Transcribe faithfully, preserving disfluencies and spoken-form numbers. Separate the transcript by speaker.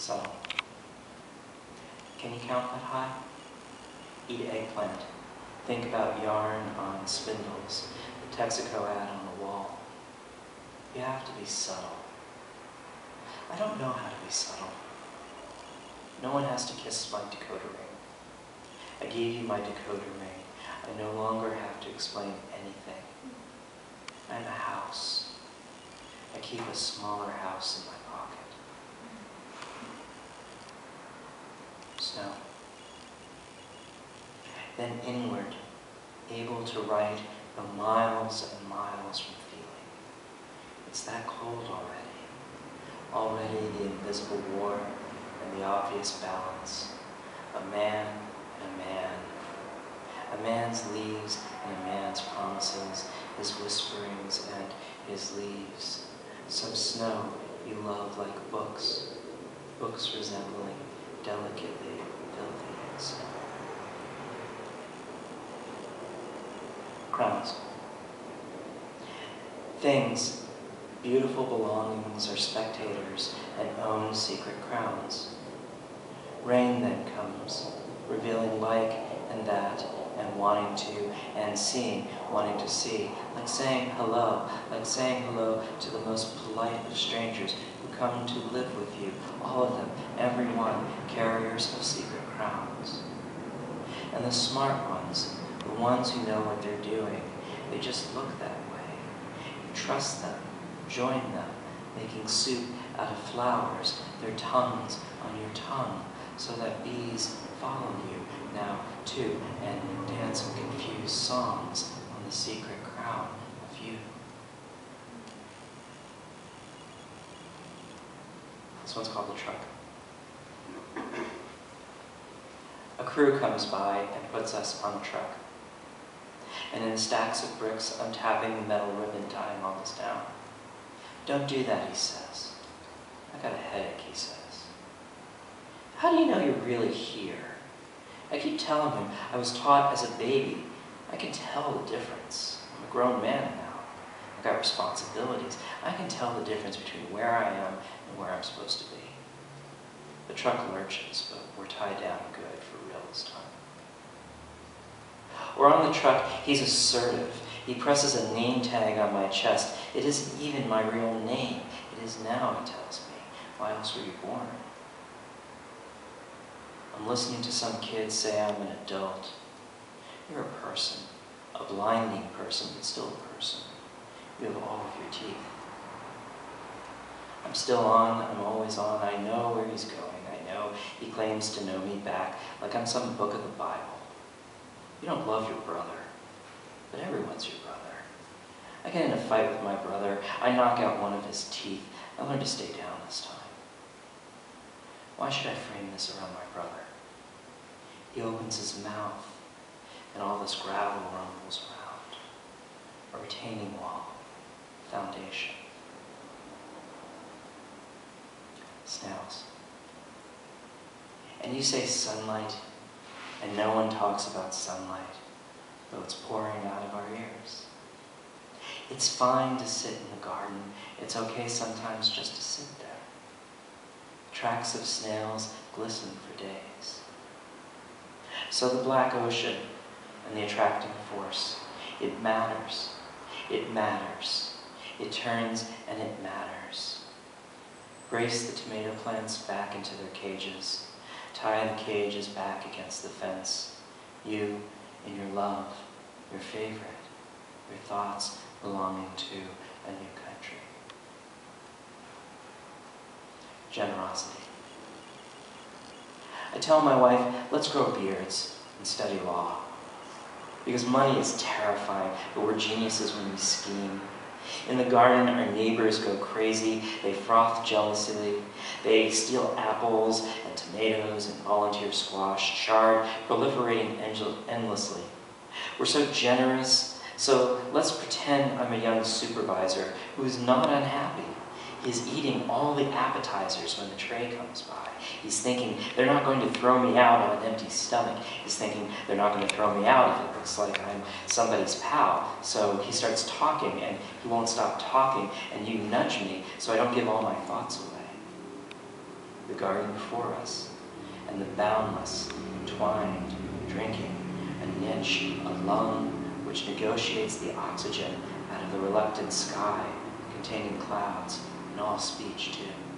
Speaker 1: Subtle. Can you count that high? Eat eggplant. Think about yarn on spindles, the Texaco ad on the wall. You have to be subtle. I don't know how to be subtle. No one has to kiss my decoder ring. I gave you my decoder ring. I no longer have to explain anything. I'm a house. I keep a smaller house in my pocket. Snow. Then inward, able to write the miles and miles from feeling. It's that cold already. Already the invisible war and the obvious balance. A man and a man. A man's leaves and a man's promises, his whisperings and his leaves. Some snow you love like books, books resembling delicately filthy snow. Crowns. Things, beautiful belongings, are spectators and own secret crowns. Rain then comes, revealing like and that, and wanting to, and seeing, wanting to see, like saying hello, like saying hello to the most polite of strangers who come to live with you, all of them, every one, carriers of secret crowns. And the smart ones, the ones who know what they're doing, they just look that way. You trust them, join them, making soup out of flowers, their tongues on your tongue, so that bees follow you now too, and dance in confused songs on the secret crown of you. This one's called the truck. A crew comes by and puts us on a truck. And in stacks of bricks, untapping the metal ribbon tying all this down. Don't do that, he says. I got a headache, he says. How do you know you're really here? I keep telling him I was taught as a baby. I can tell the difference. I'm a grown man now. I've got responsibilities. I can tell the difference between where I am and where I'm supposed to be. The truck lurches, but we're tied down good for real this time. We're on the truck. He's assertive. He presses a name tag on my chest. It isn't even my real name. It is now, he tells me. Why else were you born? I'm listening to some kid say I'm an adult. You're a person, a blinding person, but still a person. You have all of your teeth. I'm still on, I'm always on, I know where he's going, I know he claims to know me back, like I'm some book of the Bible. You don't love your brother, but everyone's your brother. I get in a fight with my brother, I knock out one of his teeth, I learn to stay down this time. Why should I frame this around my brother? He opens his mouth, and all this gravel rumbles around. A retaining wall, foundation. Snails. And you say sunlight, and no one talks about sunlight, though it's pouring out of our ears. It's fine to sit in the garden. It's okay sometimes just to sit there. Tracks of snails glisten for days. So the black ocean and the attracting force, it matters. It matters. It turns and it matters. Brace the tomato plants back into their cages. Tie the cages back against the fence. You and your love, your favorite, your thoughts belonging to a new country. Generosity. I tell my wife, let's grow beards and study law. Because money is terrifying, but we're geniuses when we scheme. In the garden, our neighbors go crazy. They froth jealously. They steal apples and tomatoes and volunteer squash, chard, proliferating endlessly. We're so generous, so let's pretend I'm a young supervisor who's not unhappy. He's eating all the appetizers when the tray comes by. He's thinking, they're not going to throw me out on an empty stomach. He's thinking, they're not going to throw me out if it looks like I'm somebody's pal. So he starts talking, and he won't stop talking, and you nudge me so I don't give all my thoughts away. the garden before us, and the boundless, twined, drinking, a niche, a lung, which negotiates the oxygen out of the reluctant sky, containing clouds and all speech too.